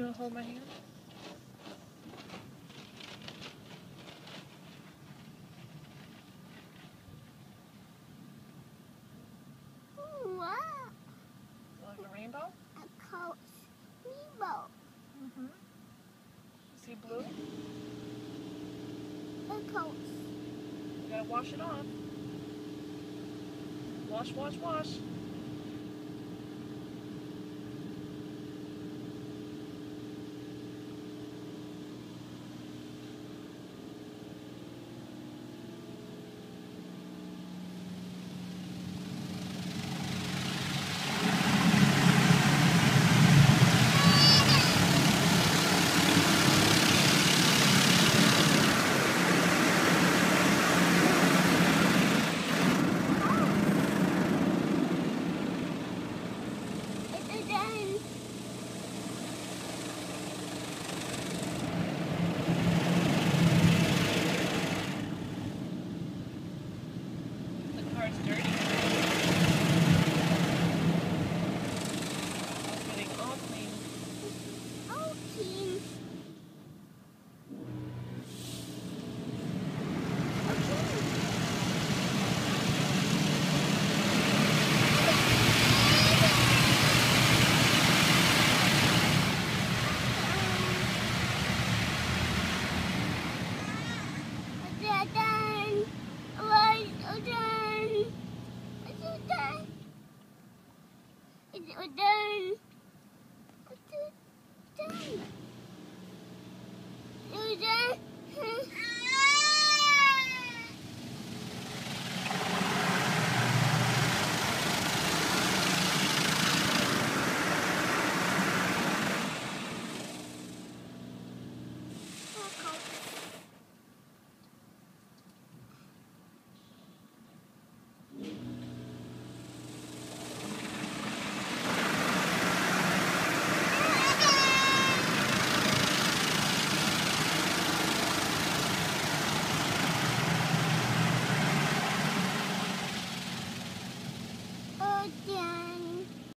You want to hold my hand? Wow. Like a rainbow? A coat rainbow. Mm-hmm. See blue? A coat. You gotta wash it off. Wash, wash, wash. It's done. The car's dirty. It's getting all clean. Oh, team. It's done. Oh, yeah.